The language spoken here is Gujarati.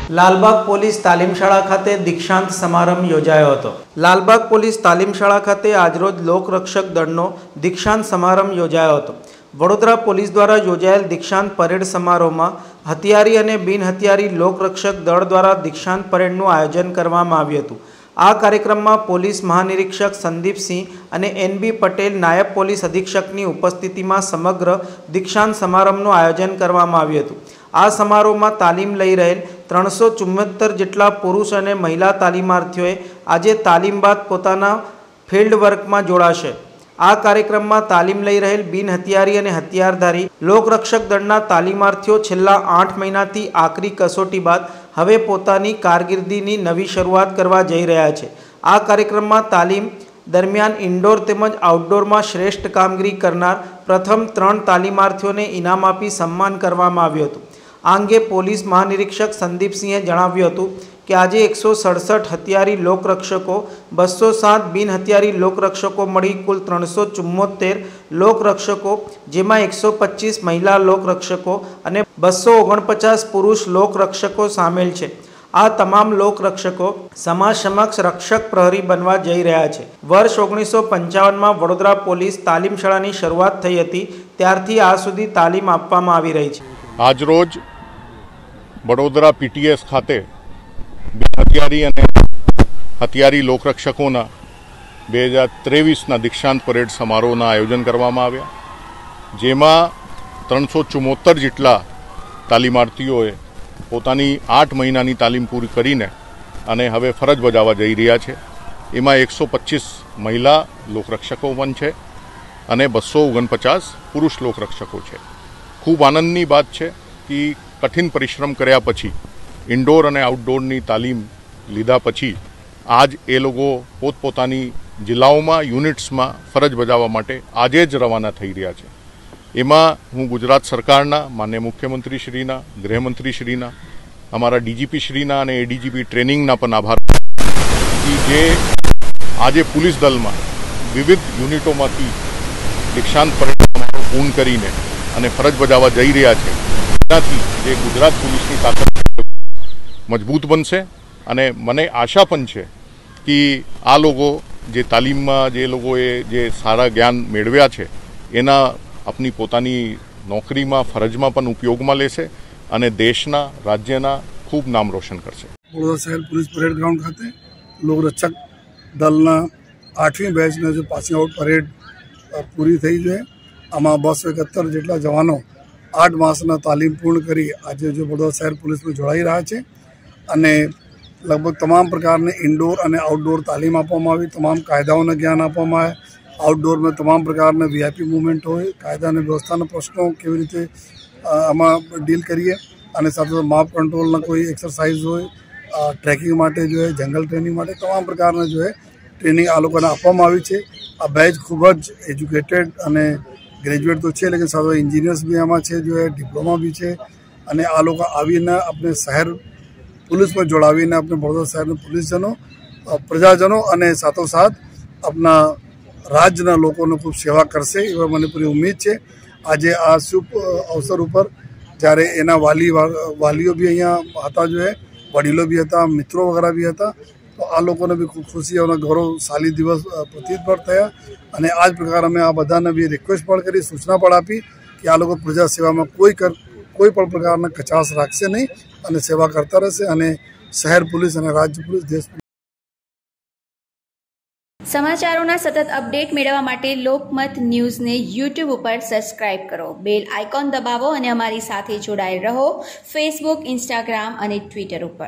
લાલબાગ પોલીસ તાલીમ શાળા ખાતે દીક્ષાંત સમારંભ યોજાયો હતો। લાલબાગ પોલીસ તાલીમ શાળા ખાતે આજરોજ લોકરક્ષક દળનો દીક્ષાંત સમારંભ યોજાયો હતો। વડોદરા પોલીસ દ્વારા યોજાયેલ દીક્ષાંત પરેડ સમારોહમાં હથિયારી અને બિનહથિયારી લોકરક્ષક દળ દ્વારા દીક્ષાંત પરેડનું આયોજન કરવામાં આવ્યું હતું। આ કાર્યક્રમમાં પોલીસ મહાનિરીક્ષક સંદીપસિંહ અને એનબી પટેલ નાયબ પોલીસ અધિક્ષકની ઉપસ્થિતિમાં સમગ્ર દીક્ષાંત સમારંભનું આયોજન કરવામાં આવ્યું હતું। આ સમારોહમાં તાલીમ લઈ રહેલ 374 જેટલા પુરુષ અને મહિલા તાલીમાર્થીઓએ આજે તાલીમ બાદ પોતાના ફિલ્ડ વર્કમાં જોડાશે। આ કાર્યક્રમમાં તાલીમ લઈ રહેલ બિનહથિયારી અને હથિયારધારી લોકરક્ષક દળના તાલીમાર્થીઓ છેલ્લા 8 મહિનાથી આકરી કસોટી બાદ હવે પોતાની કારકિર્દીની નવી શરૂઆત કરવા જઈ રહ્યા છે। આ કાર્યક્રમમાં તાલીમ દરમિયાન ઇન્ડોર તેમજ આઉટડોરમાં શ્રેષ્ઠ કામગીરી કરનાર પ્રથમ 3 તાલીમાર્થીઓને ઇનામ આપી સન્માન કરવામાં આવ્યું હતું। આ અંગે પોલીસ મહાનિરીક્ષક સંદીપસિંહે જણાવ્યું હતું કે આજે 167 હથિયારી લોકરક્ષકો, 207 બિનહથિયારી લોકરક્ષકો મળી કુલ 374 લોકરક્ષકો, જેમાં 125 મહિલા લોકરક્ષકો અને 249 પુરુષ લોકરક્ષકો સામેલ છે। આ તમામ લોકરક્ષકો સમાજ સમક્ષ રક્ષક પ્રહરી બનવા જઈ રહ્યા છે। વર્ષ 1955માં વડોદરા પોલીસ તાલીમ શાળાની શરૂઆત થઈ હતી, ત્યારથી આ સુધી તાલીમ આપવામાં આવી રહી છે। આજરોજ વડોદરા પીટીએસ ખાતે હથિયારી અને હથિયારી લોકરક્ષકોના 2023ના દીક્ષાંત પરેડ સમારોહના આયોજન કરવામાં આવ્યા, જેમાં 374 જેટલા તાલીમાર્થીઓએ પોતાની 8 મહિનાની તાલીમ પૂરી કરીને અને હવે ફરજ બજાવવા જઈ રહ્યા છે। એમાં 125 મહિલા લોકરક્ષકો પણ છે અને 249 પુરુષ લોકરક્ષકો છે। ખૂબ આનંદની વાત છે કે કઠિન પરિશ્રમ કર્યા પછી ઇન્ડોર અને આઉટડોરની તાલીમ લીધા પછી આજ એ લોકો પોતપોતાની જિલ્લાઓમાં યુનિટ્સમાં ફરજ બજાવવા માટે આજે જ રવાના થઈ રહ્યા છે। એમાં હું ગુજરાત સરકારના માનનીય મુખ્યમંત્રીશ્રીના, ગૃહમંત્રીશ્રીના, અમારા ડીજીપીશ્રીના અને એડીજીપી ટ્રેનિંગના પણ આભાર કે જે આજે પોલીસ દળમાં વિવિધ યુનિટોમાંથી દીક્ષાંત પરેડ સમારોહ પૂર્ણ કરીને અને ફરજ બજાવવા જઈ રહ્યા છે। એનાથી જે ગુજરાત પોલીસની તાકાત મજબૂત બનશે અને મને આશા પણ છે કે આ લોકો જે તાલીમમાં જે લોકોએ જે સારા જ્ઞાન મેળવ્યા છે એના આપની પોતાની નોકરીમાં ફરજમાં પણ ઉપયોગમાં લેશે અને દેશના રાજ્યના ખૂબ નામ રોશન કરશે। વડોદરા શહેર પોલીસ પરેડ ગ્રાઉન્ડ ખાતે લોકરક્ષક દળના 8મી બેચને જો પાસિંગ આઉટ પરેડ પૂરી થઈ છે। આમાં 271 જેટલા જવાનો 8 માસના તાલીમ પૂર્ણ કરી આજે જો વડોદરા શહેર પોલીસમાં જોડાઈ રહ્યા છે અને લગભગ તમામ પ્રકારની ઇન્ડોર અને આઉટડોર તાલીમ આપવામાં આવી, તમામ કાયદાઓને જ્ઞાન આપવામાં આવે। આઉટડોરમાં તમામ પ્રકારના વીઆઈપી મૂવમેન્ટ હોય, કાયદા અને વ્યવસ્થાના પ્રશ્નો કેવી રીતે આમાં ડીલ કરીએ અને સાથે સાથે માપ કંટ્રોલના કોઈ એક્સરસાઇઝ હોય, ટ્રેકિંગ માટે જો જંગલ ટ્રેનિંગ માટે તમામ પ્રકારના જો ટ્રેનિંગ આ લોકોને આપવામાં આવી છે। આ બેચ ખૂબ જ એજ્યુકેટેડ અને ગ્રેજ્યુએટ તો છે, લેकिन સાથે એન્જિનિયર્સ બી આમાં છે, જો ડિપ્લોમા બી છે અને આ લોકો આવીને આપણે શહેર पुलिस में जोड़ावीने अपने वडोदरा शहर पुलिसजनों, प्रजाजनों અને સાથોસાથ अपना राज्यના લોકોને ખૂબ સેવા કરશે એવા મને પૂરી ઉમ્મીદ છે। આજે આ શુભ અવસર ઉપર જ્યારે એના વાલીઓ બી અહીંયા હતા, જો વડીલો બી હતા, મિત્રો વગેરે બી હતા, તો આ લોકોને બી ખૂબ ખુશી અને ગૌરવશાળી દિવસ પ્રતીત પણ થયા અને આ જ પ્રકાર અમે આ બધાને બી રિક્વેસ્ટ પણ કરી, સૂચના પણ આપી કે આ લોકો પ્રજા સેવામાં કોઈ પણ પ્રકારના કચાશ રાખશે નહીં અને સેવા કરતા રહેશે અને શહેર પોલીસ અને રાજ્ય પોલીસ દેશ સમાચારોના સતત અપડેટ મેળવવા માટે લોકમત ન્યૂઝને યુટ્યુબ ઉપર સબસ્ક્રાઇબ કરો, બેલ આઇકોન દબાવો અને અમારી સાથે જોડાયેલ રહો ફેસબુક, ઇન્સ્ટાગ્રામ અને ટ્વિટર ઉપર।